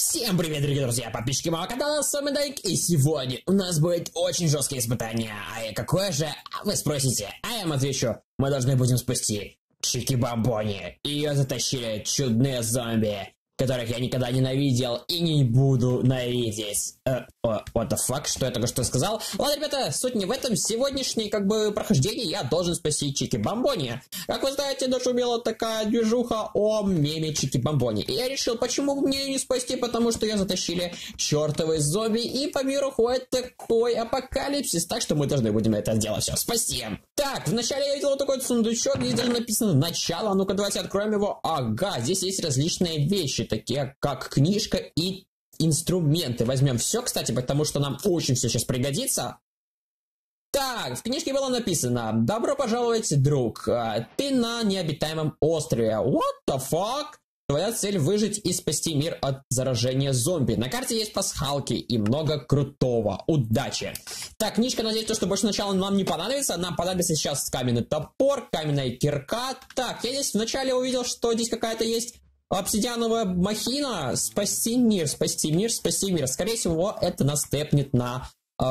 Всем привет, дорогие друзья, подписчики моего канала, с вами Дайк, и сегодня у нас будет очень жесткое испытание. А какое же, вы спросите, а я вам отвечу, мы должны будем спасти Чики-Бамбони. Ее затащили чудные зомби, которых я никогда не ненавидел и не буду ненавидеть. What the fuck, что я только что сказал? Ладно, ребята, суть не в этом. Сегодняшнее, прохождение я должен спасти Чики-Бамбони. Как вы знаете, нашумела такая движуха о меме Чики-Бамбони. И я решил, почему бы мне ее не спасти, потому что ее затащили чертовы зомби, и по миру ходит такой апокалипсис, так что мы должны будем это делать все. Спасти. Так, вначале я видел вот такой сундучок, здесь даже написано «Начало». Ну-ка, давайте откроем его. Ага, здесь есть различные вещи, такие как книжка и инструменты. Возьмем все, кстати, потому что нам очень все сейчас пригодится. Так, в книжке было написано: «Добро пожаловать, друг. Ты на необитаемом острове. What the fuck? Твоя цель выжить и спасти мир от заражения зомби. На карте есть пасхалки и много крутого. Удачи!» Так, книжка, надеюсь, что больше сначала нам не понадобится. Нам понадобится сейчас каменный топор, каменная кирка. Так, я здесь вначале увидел, что здесь какая-то есть обсидиановая махина. Спасти мир, спасти мир, спасти мир. Скорее всего, это нас степнет на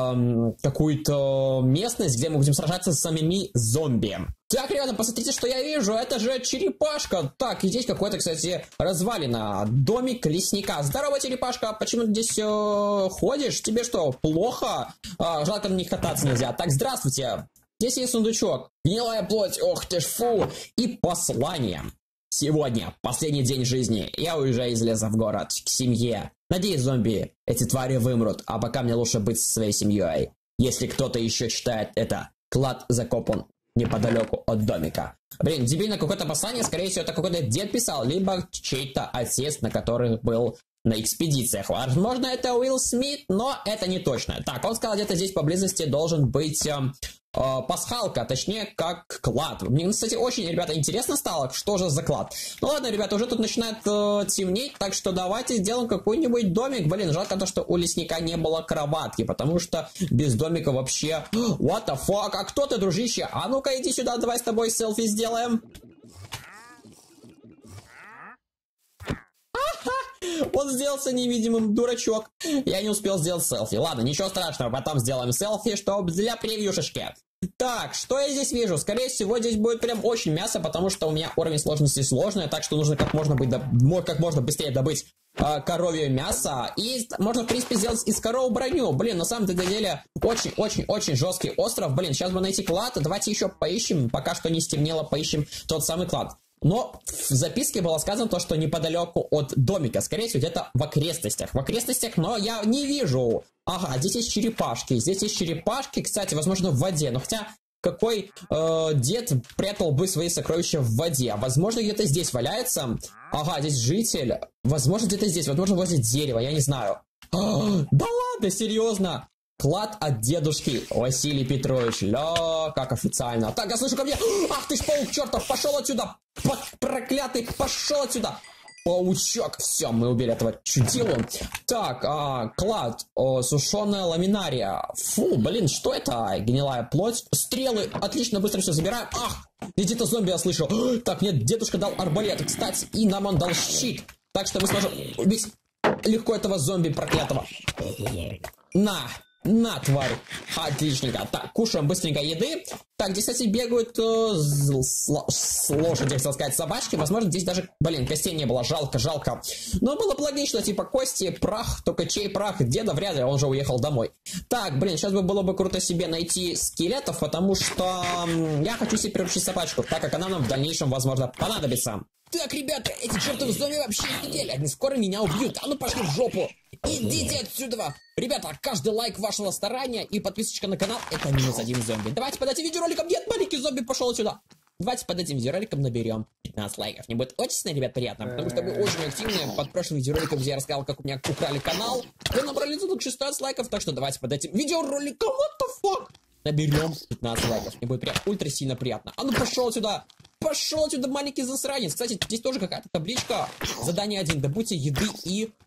какую-то местность, где мы будем сражаться с самими зомби. Так, ребята, посмотрите, что я вижу. Это же черепашка. Так, и здесь какой-то, кстати, развалина. Домик лесника. Здорово, черепашка. Почему ты здесь ходишь? Тебе что, плохо? Жалко, на них кататься нельзя. Так, здравствуйте. Здесь есть сундучок. Гнилая плоть. Ох ты ж, фу. И послание. Сегодня последний день жизни. Я уезжаю из леса в город, к семье. Надеюсь, зомби, эти твари вымрут, а пока мне лучше быть со своей семьей. Если кто-то еще считает это, клад закопан неподалеку от домика. Блин, дебильно какое-то послание, скорее всего, это какой-то дед писал, либо чей-то отец, на который был на экспедициях. Возможно, это Уилл Смит, но это не точно. Так, он сказал, где-то здесь поблизости должен быть пасхалка, точнее, как клад. Мне, кстати, очень, ребята, интересно стало, что же за клад. Ну ладно, ребята, уже тут начинает темнеть, так что давайте сделаем какой-нибудь домик. Блин, жалко то, что у лесника не было кроватки, потому что без домика вообще... What the fuck? А кто ты, дружище? А ну-ка, иди сюда, давай с тобой селфи сделаем. Он сделался невидимым, дурачок. Я не успел сделать селфи. Ладно, ничего страшного, потом сделаем селфи, чтобы для превьюшечки. Так, что я здесь вижу? Скорее всего, здесь будет прям очень мясо, потому что у меня уровень сложности сложный, так что нужно как можно быстрее добыть коровье мясо. И можно, в принципе, сделать из коровы броню. Блин, на самом деле, очень-очень-очень жесткий остров. Блин, сейчас бы найти клад. Давайте еще поищем, пока что не стемнело, поищем тот самый клад. Но в записке было сказано то, что неподалеку от домика, скорее всего, где-то в окрестностях. Но я не вижу. Ага, здесь есть черепашки, кстати, возможно, в воде. Но хотя, какой дед прятал бы свои сокровища в воде? Возможно, где-то здесь валяется. Ага, здесь житель. Возможно, где-то здесь, возможно, возле дерева, я не знаю. Да ладно, серьезно? Клад от дедушки Василий Петрович. Ля, как официально. Так, я слышу ко мне. Ах ты ж паук чертов, пошел отсюда. Проклятый, пошел отсюда. Паучок. Все, мы убили этого чудилу. Так, клад. Сушеная ламинария. Фу, блин, что это? Гнилая плоть. Стрелы. Отлично, быстро все забираем. Ах, где-то зомби я слышу. Так, мне дедушка дал арбалет. Кстати, и нам он дал щит. Так что мы сможем убить легко этого зомби проклятого. На, тварь. Отличненько. Так, кушаем быстренько еды. Так, здесь, кстати, бегают лошади, хотел сказать, собачки. Возможно, здесь даже, блин, костей не было. Жалко. Но было бы логично, типа, кости, прах. Только чей прах? Деда вряд ли, он же уехал домой. Так, блин, сейчас было бы круто себе найти скелетов, потому что я хочу себе приручить собачку, так как она нам в дальнейшем, возможно, понадобится. Так, ребята, эти чертовы зомби вообще не дели. Они скоро меня убьют. А ну пошли в жопу. Идите отсюда. Ребята, каждый лайк вашего старания и подписочка на канал — это минус один зомби. Давайте под этим видеороликом... Нет, маленький зомби пошел отсюда. Давайте под этим видеороликом наберем 15 лайков. Мне будет очень сильно, ребят, приятно, потому что вы очень активны. Под прошлым видеороликом, где я рассказал, как у меня украли канал, вы набрали только 16 лайков, так что давайте под этим видеороликом, what the fuck, наберем 15 лайков. Мне будет прям ультра сильно приятно. А ну пошел отсюда. Пошел отсюда, маленький засранец. Кстати, здесь тоже какая-то табличка. Задание 1. Добудьте еды и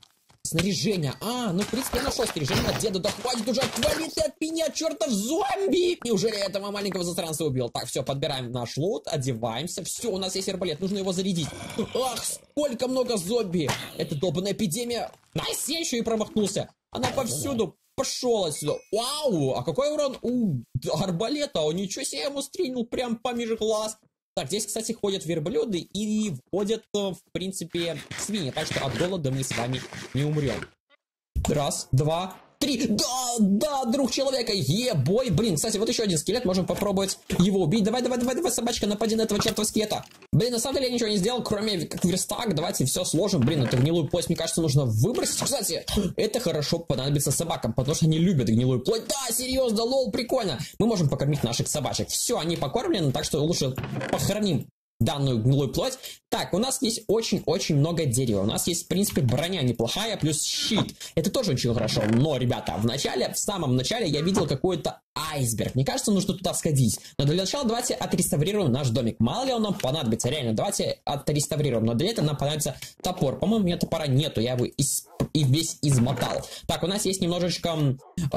Снаряжение. Ну, в принципе, я нашел снаряжение от деда. Да хватит уже, отвали ты от меня, чертов зомби! Неужели я этого маленького засранца убил? Так, все, подбираем наш лут, одеваемся. Все, у нас есть арбалет, нужно его зарядить. Ах, сколько много зомби! Это долбаная эпидемия. Найс, я еще и промахнулся. Она повсюду. Пошел отсюда. Вау, а какой урон у арбалета? Он ничего себе, ему стрельнул прям помеж глаз. Так, здесь, кстати, ходят верблюды и входят, в принципе, свиньи. Так что от голода мы с вами не умрем. Раз, два, три. Да, друг человека. Бой. Блин, кстати, вот еще один скелет. Можем попробовать его убить. Давай, собачка, напади на этого чертова скелета. Блин, на самом деле я ничего не сделал, кроме как верстак. Давайте все сложим. Блин, эту гнилую плоть, мне кажется, нужно выбросить. Кстати, это хорошо понадобится собакам, потому что они любят гнилую плоть. Да, серьезно, лол, прикольно. Мы можем покормить наших собачек. Все, они покормлены, так что лучше похороним данную гнилую плоть. Так, у нас есть очень-очень много дерева. У нас есть, в принципе, броня неплохая, плюс щит. Это тоже очень хорошо. Но, ребята, в самом начале я видел какой-то айсберг. Мне кажется, нужно туда сходить. Но для начала давайте отреставрируем наш домик. Мало ли он нам понадобится. Реально, давайте отреставрируем. Но для этого нам понадобится топор. По-моему, у меня топора нету. Я его весь измотал. Так, у нас есть немножечко...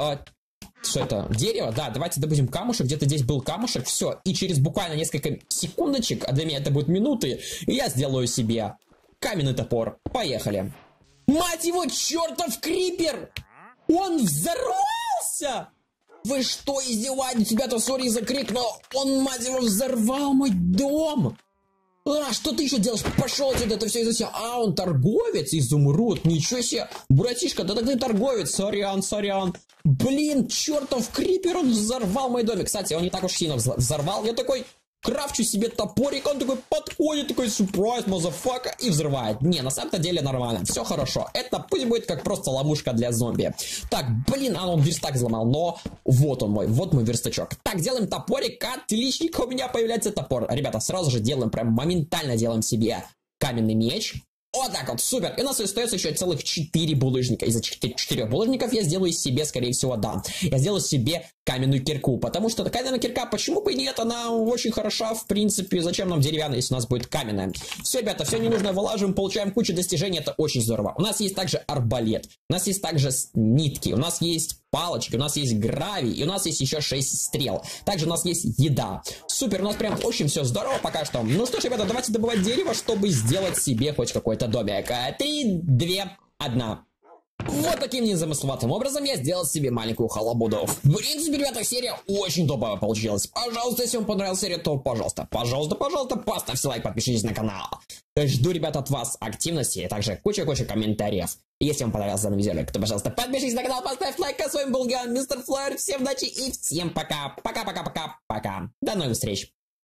Что это? Дерево? Да, давайте добудем камушек. Где-то здесь был камушек. Все. И через буквально несколько секундочек, а для меня это будут минуты, я сделаю себе каменный топор. Поехали. Мать его, чертов крипер! Он взорвался! Вы что, издеваетесь? Ребята, сори за крик, но он, мать его, взорвал мой дом! Что ты еще делаешь? Пошел отсюда, это все из-за себя. Он торговец, изумруд. Ничего себе. Братишка, да ты торговец. Сорян. Блин, чертов крипер, он взорвал мой домик. Кстати, он не так уж сильно взорвал. Я такой крафчу себе топорик, он такой подходит, такой сюрприз, мазафака, и взрывает. Не, на самом-то деле нормально, все хорошо. Это пусть будет как просто ловушка для зомби. Так, блин, он верстак взломал, но вот мой верстачок. Так, делаем топорик, отличненько, у меня появляется топор. Ребята, сразу же делаем, прям моментально делаем себе каменный меч. Вот так вот, супер. И у нас остается еще целых 4 булыжника. Из-за 4 булыжников я сделаю себе, скорее всего, я сделаю себе каменную кирку. Потому что каменная кирка, почему бы и нет, она очень хороша, в принципе. Зачем нам деревянная, если у нас будет каменная? Все, ребята, все ненужное вылаживаем, получаем кучу достижений, это очень здорово. У нас есть также арбалет, у нас есть также нитки, у нас есть палочки, у нас есть гравий, и у нас есть еще 6 стрел. Также у нас есть еда. Супер, у нас прям очень все здорово пока что. Ну что ж, ребята, давайте добывать дерево, чтобы сделать себе хоть какой-то домик. 3, 2, 1. Вот таким незамысловатым образом я сделал себе маленькую халабуду. В принципе, ребята, серия очень топовая получилась. Пожалуйста, если вам понравилась серия, то пожалуйста, поставьте лайк, подпишитесь на канал. Жду, ребята, от вас активности, и также куча комментариев. Если вам понравился данный видеоролик, то, пожалуйста, подпишитесь на канал, поставь лайк. А с вами был Мистер Флэр. Всем удачи и всем пока. Пока. До новых встреч.